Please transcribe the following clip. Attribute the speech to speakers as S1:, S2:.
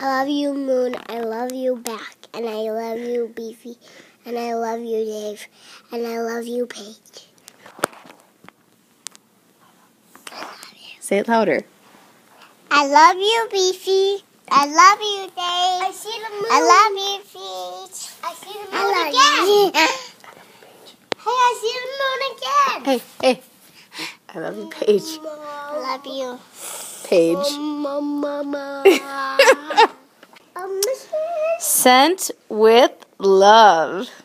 S1: I love you, Moon. I love you back. And I love you, Beefy. And I love you, Dave. And I love you, Paige.
S2: Say it louder.
S1: I love you, Beefy. I love you, Dave. I see the moon. I love you, Paige. I see the moon again. Hey, I see the moon again.
S2: Hey. I love you, Paige.
S1: I love you.
S2: Paige.
S1: Mama.
S2: Sent with love.